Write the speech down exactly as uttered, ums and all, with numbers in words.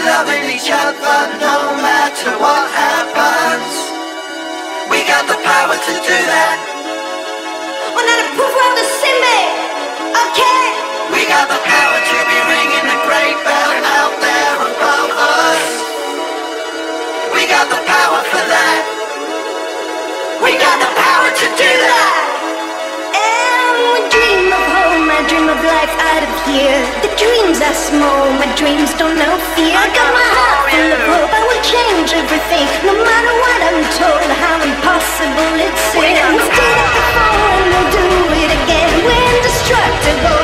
loving each other no matter what happens. We got the power to do that. Well, now the proof world to see me, okay? We got the power to be ringing the great bell out there above us. We got the power for that. We got the power to do that. And we dream of home, I dream of life out of here. The dreams are small, my dreams don't know fear. I got my heart full of hope, I will change everything. No matter what I'm told, how impossible it seems. We did it before and we'll do it again. We're indestructible.